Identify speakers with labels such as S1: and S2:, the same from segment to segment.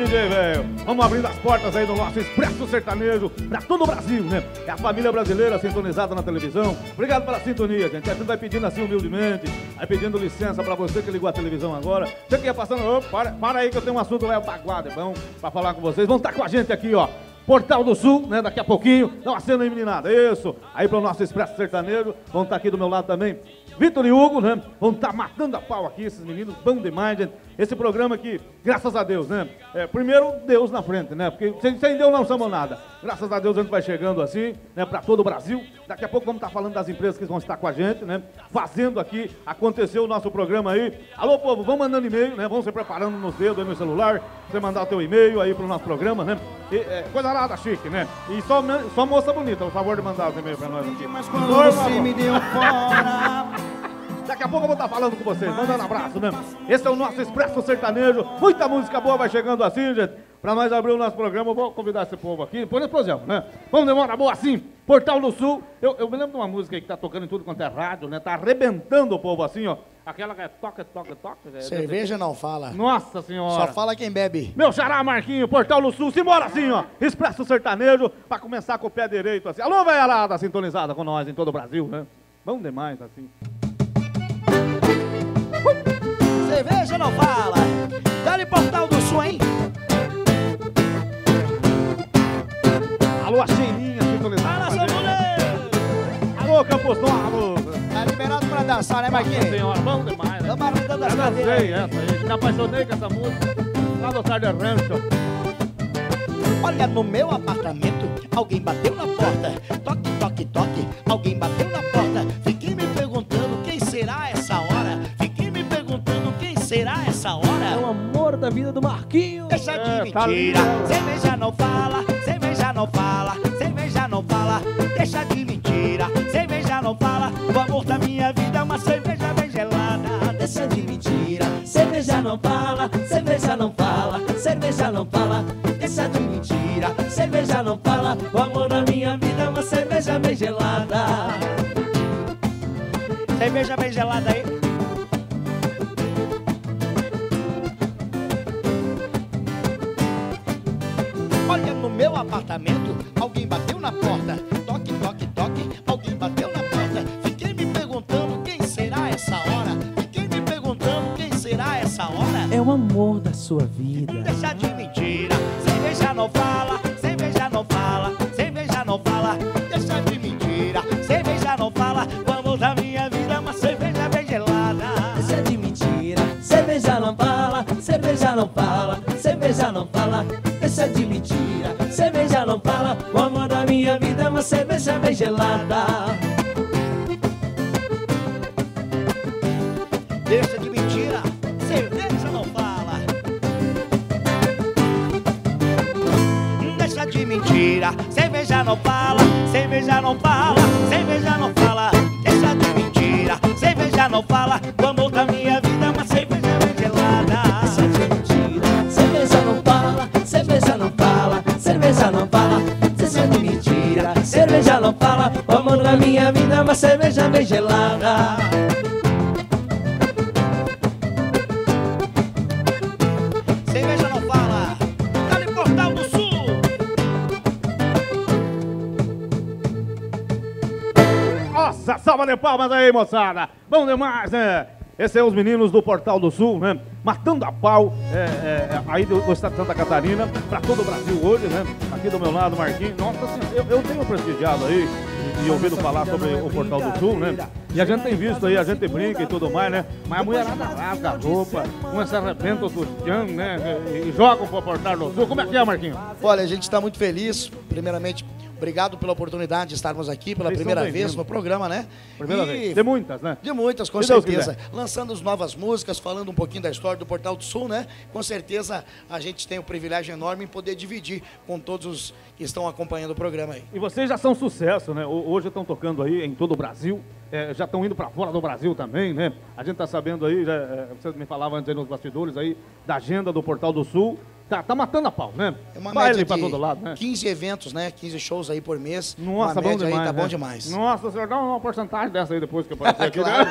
S1: DJ, velho. Vamos abrindo as portas aí do nosso Expresso Sertanejo pra todo o Brasil, né? É a família brasileira sintonizada na televisão. Obrigado pela sintonia, gente. A gente vai pedindo assim humildemente, vai pedindo licença pra você que ligou a televisão agora. Você que ia passando, para aí que eu tenho um assunto lá, o Taguado, é bom pra falar com vocês. Vão estar com a gente aqui, ó. Portal do Sul, né? Daqui a pouquinho. Dá uma cena aí, meninada. Isso. Aí pro nosso Expresso Sertanejo. Vão estar aqui do meu lado também Vitor e Hugo, né? Vão estar matando a pau aqui, esses meninos, bom demais, gente. Esse programa aqui, graças a Deus, né? Primeiro, Deus na frente, né? Porque sem Deus não somos nada. Graças a Deus a gente vai chegando assim, né? Pra todo o Brasil. Daqui a pouco vamos estar falando das empresas que vão estar com a gente, né? Fazendo aqui acontecer o nosso programa aí. Alô, povo, vão mandando e-mail, né? Vão se preparando nos dedos aí no celular. Você mandar o teu e-mail aí pro nosso programa, né? Coisa nada chique, né? E só moça bonita, por favor de mandar os e-mails pra nós aqui.
S2: Mas quando você me deu fora...
S1: Daqui a pouco eu vou estar falando com vocês, mandando abraço, né? Esse é o nosso Expresso Sertanejo. Muita música boa vai chegando assim, gente. Pra nós abrir o nosso programa, eu vou convidar esse povo aqui. Põe na explosão, né? Vamos demorar boa assim. Portal do Sul. Eu me lembro de uma música aí que tá tocando em tudo quanto é rádio, né? Tá arrebentando o povo assim, ó. Aquela que é toca.
S2: Cerveja não fala.
S1: Nossa Senhora.
S2: Só fala quem bebe.
S1: Meu xará, Marquinho, Portal do Sul. Simbora assim, ó. Expresso Sertanejo, pra começar com o pé direito assim. Alô, velharada, sintonizada com nós em todo o Brasil, né? Bom demais assim.
S2: Cerveja não fala. Dá-lhe Portal do Sul, hein?
S1: Alô, a Cheirinha, sintonizada.
S2: Fala, seu mulher.
S1: Alô, Campos Novos.
S2: Tá liberado pra dançar, né, Marquinhos?
S1: Senhora, bom demais, né?
S2: Vamos arrumando as
S1: Eu
S2: cadeiras.
S1: dancei essa aí. Me apaixonei com essa música. Lá do Sarde Rancho.
S2: Olha, no meu apartamento, alguém bateu na porta. Toque, toque, toque, alguém bateu na porta. Fiquei me perguntando quem será essa hora. Fiquei me perguntando quem será essa hora.
S3: É o amor da vida do Marquinho.
S2: Deixa de
S1: tá
S2: mentira,
S1: lindo.
S2: cerveja não fala, cerveja não fala, cerveja não fala. Deixa de mentira, cerveja não fala. O amor da minha vida é uma cerveja bem gelada. Deixa de mentira, cerveja não fala, cerveja não fala, cerveja não fala. Deixa de mentira, cerveja não fala. O amor da minha vida é uma cerveja bem gelada. Cerveja bem gelada aí. Olha, no meu apartamento, alguém bateu na porta. Toque, toque, toque, alguém bateu na porta. Fiquei me perguntando quem será essa hora. Fiquei me perguntando quem será essa hora.
S3: É o amor da sua vida.
S2: Deixa de mentira, cerveja não fala, cerveja não fala, cerveja não fala. Deixa de mentira, cerveja não fala. O amor da minha vida é uma cerveja bem gelada.
S3: Deixa de mentira, cerveja não fala, cerveja não fala, cerveja não fala. Deixa de mentira, cerveja não fala. O amor da minha vida é uma cerveja bem gelada.
S2: Deixa de mentira, cerveja não fala. Deixa de mentira, cerveja não fala, cerveja não fala, cerveja não fala. Deixa de mentira, cerveja não fala. O amor da minha vida é uma cerveja bem gelada.
S3: Deixa de mentira, cerveja não fala, cerveja não fala, cerveja não fala. Deixa de mentira, cerveja não fala. O amor da minha vida é uma cerveja bem gelada.
S2: Cerveja não fala, dá-lhe Portal do Sul.
S1: Nossa, salva de palmas aí, moçada. Bom demais, né? Esses são os meninos do Portal do Sul, né? Matando a pau aí do estado de Santa Catarina, pra todo o Brasil hoje, né? Aqui do meu lado, Marquinhos. Nossa senhora, eu tenho prestigiado aí e ouvido falar sobre o Portal do Sul, né? E a gente tem visto aí, a gente brinca e tudo mais, né? Mas a mulherada rasga a roupa, começa a arrebenta o sutiã, né? E joga pro Portal do Sul. Como é que é, Marquinhos?
S2: Olha, a gente está muito feliz. Primeiramente, obrigado pela oportunidade de estarmos aqui pela
S1: Vocês
S2: primeira
S1: são
S2: vez
S1: bem-vindos.
S2: no programa, né?
S1: Primeira
S2: E
S1: vez. De muitas, né?
S2: De muitas, com
S1: Se Deus
S2: certeza.
S1: quiser.
S2: Lançando as novas músicas, falando um pouquinho da história do Portal do Sul, né? Com certeza a gente tem o privilégio enorme em poder dividir com todos os que estão acompanhando o programa aí.
S1: E vocês já são sucesso, né? Hoje estão tocando aí em todo o Brasil, já estão indo para fora do Brasil também, né? A gente tá sabendo aí, vocês me falavam antes aí nos bastidores aí, da agenda do Portal do Sul. Tá matando a pau, né?
S2: É uma
S1: Baile
S2: média
S1: pra
S2: de
S1: todo lado, né?
S2: 15 eventos, né? 15 shows aí por mês.
S1: Nossa,
S2: uma
S1: bom
S2: média
S1: demais,
S2: aí, tá
S1: né?
S2: bom demais.
S1: Nossa, senhor, dá uma porcentagem dessa aí depois que aparecer aqui,
S2: Claro.
S1: né?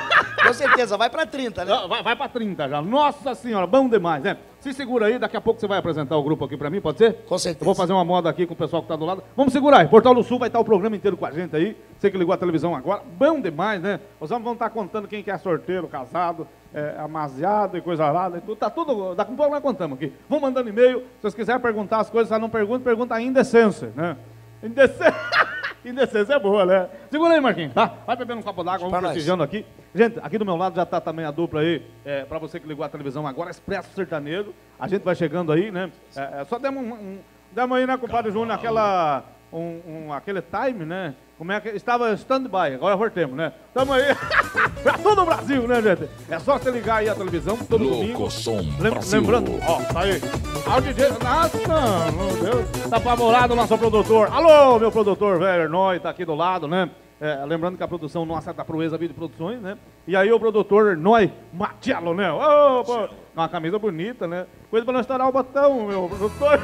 S2: Com certeza, vai pra 30, né?
S1: Vai pra 30 já. Nossa senhora, bom demais, né? Se segura aí, daqui a pouco você vai apresentar o grupo aqui pra mim, pode ser?
S2: Com certeza.
S1: Eu vou fazer uma moda aqui com o pessoal que tá do lado. Vamos segurar aí. Portal do Sul vai estar o programa inteiro com a gente aí. Você que ligou a televisão agora. Bom demais, né? Os homens vão estar contando quem que é sorteiro, casado, amaziado e coisa arada. Tá tudo. Daqui a pouco nós contamos aqui. Vão mandando e-mail. Se vocês quiserem perguntar as coisas, só não pergunta a indecência, né? Indecência é boa, né? Segura aí, Marquinhos, tá? Vai bebendo um copo d'água, vamos prestigiando aqui. Gente, aqui do meu lado já tá também a dupla aí, pra você que ligou a televisão agora, Expresso Sertanejo. A gente vai chegando aí, né? Só demos aí, né, compadre Júnior, aquele time, né? Como é que estava stand-by, agora voltemos, né? Tamo aí pra todo o Brasil, né, gente? É só você ligar aí a televisão todo domingo. Lembrando, ó, tá aí. Ah, o DJ, nossa, meu Deus, tá apavorado o nosso produtor. Alô, meu produtor, velho, nós tá aqui do lado, né? Lembrando que a produção nossa é da Proeza Vídeo Produções, né? E aí o produtor Noi Matiello, né? Oh, pô, uma camisa bonita, né? Coisa pra não estourar o botão, meu produtor.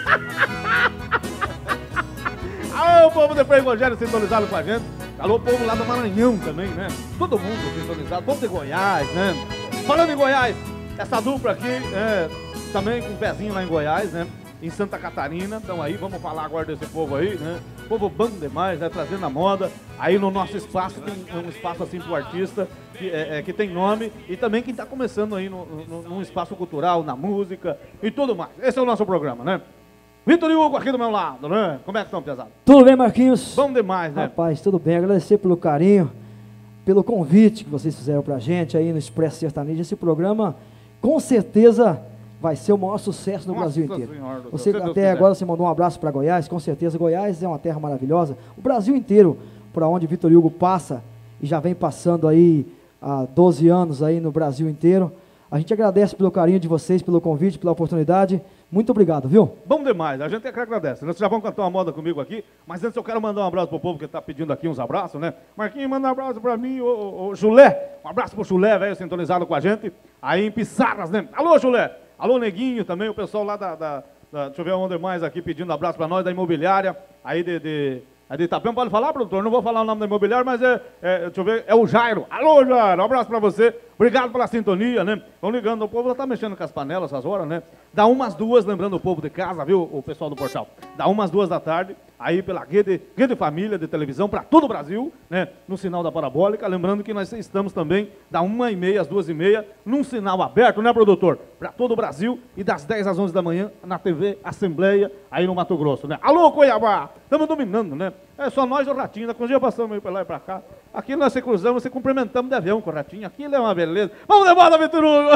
S1: Alô, povo de Frei Rogério sintonizado com a gente. Alô, povo lá do Maranhão também, né? Todo mundo sintonizado, povo de Goiás, né? Falando em Goiás, essa dupla aqui, também com um pezinho lá em Goiás, né? Em Santa Catarina. Então aí, vamos falar agora desse povo aí, né? Povo bom demais, né? Trazendo a moda. Aí no nosso espaço, tem um espaço assim pro artista, que tem nome. E também quem tá começando aí num espaço cultural, na música e tudo mais. Esse é o nosso programa, né? Vitor e Hugo aqui do meu lado, né? Como é que estão, pesado?
S4: Tudo bem, Marquinhos?
S1: Bom demais, né?
S4: Rapaz, tudo bem. Agradecer pelo carinho, pelo convite que vocês fizeram pra gente aí no Expresso Sertanejo. Esse programa, com certeza, vai ser o maior sucesso no Brasil inteiro. Você até agora você mandou um abraço para Goiás, com certeza. Goiás é uma terra maravilhosa. O Brasil inteiro, por onde Vitor e Hugo passa, e já vem passando aí há 12 anos aí no Brasil inteiro. A gente agradece pelo carinho de vocês, pelo convite, pela oportunidade. Muito obrigado, viu?
S1: Bom demais, a gente é que agradece. Vocês já vão cantar uma moda comigo aqui, mas antes eu quero mandar um abraço pro povo que tá pedindo aqui uns abraços, né? Marquinhos, manda um abraço pra mim, o Julé. Um abraço pro Julé, velho, sintonizado com a gente. Aí em Pissarras, né? Alô, Julé. Alô, Neguinho também, o pessoal lá deixa eu ver onde mais aqui pedindo abraço pra nós, da imobiliária. Aí de Itapema, pode falar, produtor? Não vou falar o nome da imobiliária, mas deixa eu ver, é o Jairo. Alô, Jairo, um abraço pra você. Obrigado pela sintonia, né? Vão ligando, o povo já tá mexendo com as panelas essas horas, né? Dá umas 2, lembrando o povo de casa, viu, o pessoal do portal? Dá umas 2 da tarde, aí pela rede família de televisão para todo o Brasil, né? No sinal da parabólica, lembrando que nós estamos também da 1h30 às 2h30, num sinal aberto, né, produtor? Para todo o Brasil e das 10 às 11 da manhã na TV Assembleia, aí no Mato Grosso, né? Alô, Cuiabá! Estamos dominando, né? É só nós e o Ratinho, né? Com os dias passamos meio para lá e para cá. Aqui nós se cruzamos, se cumprimentamos de avião com o Ratinho. Aquilo é uma beleza. Vamos levar, Vitor Hugo!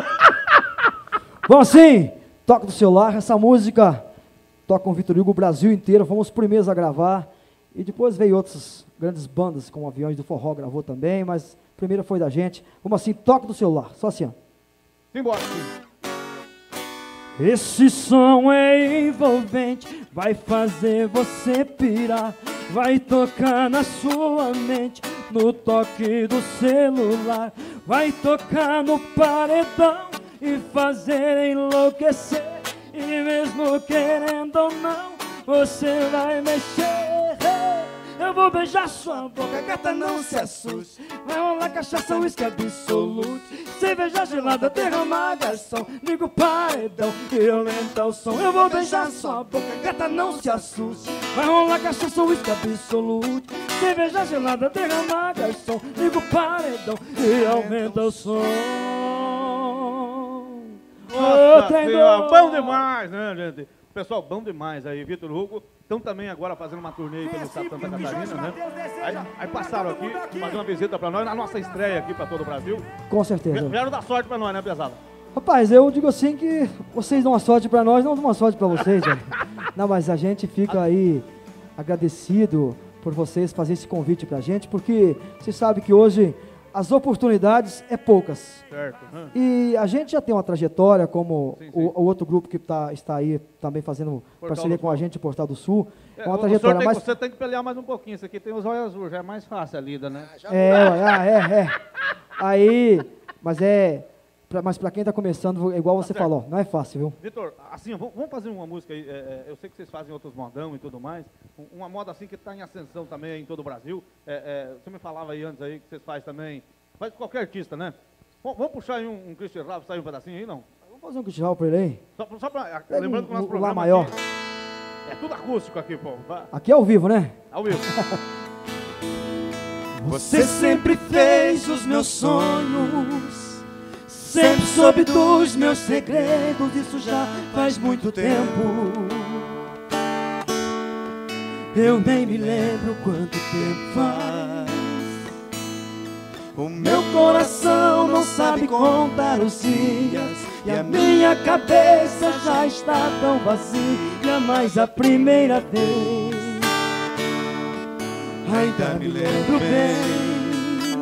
S4: Bom, sim, toca do celular, essa música toca com o Vitor Hugo o Brasil inteiro, fomos os primeiros a gravar, e depois veio outras grandes bandas, como Aviões do Forró gravou também, mas a primeira foi da gente. Vamos assim, toca do celular, só assim, ó.
S1: Simbora.
S4: Esse som é envolvente, vai fazer você pirar, vai tocar na sua mente, no toque do celular, vai tocar no paredão e fazer enlouquecer, e mesmo querendo ou não, você vai mexer. Eu vou beijar sua boca, gata, não se assuste. Vai rolar cachaça, uísque absolute, cerveja gelada, derramar garçom, liga o paredão e aumenta o som. Eu vou beijar sua boca, gata, não se assuste. Vai rolar cachaça, uísque absolute, cerveja gelada, derramar garçom, liga o paredão e aumenta o som.
S1: Nossa senhora, bom demais, né, gente? Pessoal, bom demais aí, Vitor Hugo. Estão também agora fazendo uma turnê aí pelo estado de Santa Catarina, né? Aí passaram aqui, fazer uma visita pra nós, na nossa estreia aqui pra todo o Brasil.
S4: Com certeza.
S1: Vieram dar sorte pra nós, né, pesada?
S4: Rapaz, eu digo assim que vocês dão uma sorte pra nós, não dão uma sorte pra vocês, velho. Não, mas a gente fica aí agradecido por vocês fazerem esse convite pra gente, porque vocês sabem que hoje as oportunidades é poucas.
S1: Certo.
S4: E a gente já tem uma trajetória, como
S1: Sim.
S4: o outro grupo que está aí também fazendo parceria com a gente, Portal do Sul. É uma
S1: O
S4: trajetória mais...
S1: Você tem que pelear mais um pouquinho. Isso aqui tem os olhos azuis, já é mais fácil a lida, né?
S4: Aí, mas para quem está começando, igual você
S1: certo.
S4: falou, não é fácil, viu?
S1: Vitor, assim, vamos fazer uma música aí. Eu sei que vocês fazem outros modão e tudo mais. Uma moda assim que está em ascensão também em todo o Brasil. Você me falava aí antes aí que vocês fazem também Faz qualquer artista, né? Vamos puxar aí um Christian Ralph, sair um pedacinho aí, não?
S4: Vamos fazer um Cristian pra ele aí.
S1: Só pra, lembrando que o nosso
S4: Lá
S1: programa
S4: maior.
S1: aqui é tudo acústico aqui, pô.
S4: Aqui é ao vivo, né?
S1: Ao vivo.
S2: Você sempre fez os meus sonhos, sempre soube dos meus segredos, isso já faz muito tempo. Eu nem me lembro quanto tempo faz. O meu coração não sabe contar os dias e a minha cabeça já está tão vazia, mas a primeira vez ainda me lembro bem.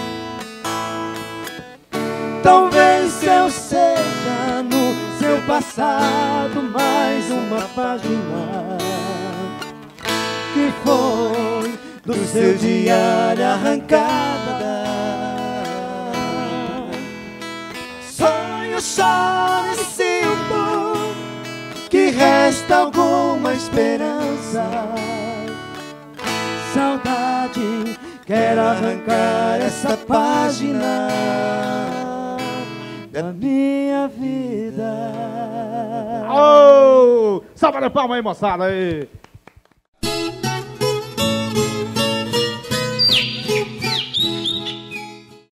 S2: Talvez eu seja no seu passado mais uma página que foi do seu diário arrancada. Sonho só nesse mundo que resta alguma esperança. Saudade quer arrancar essa página da minha vida.
S1: Oh! Salva de palma aí, moçada aí.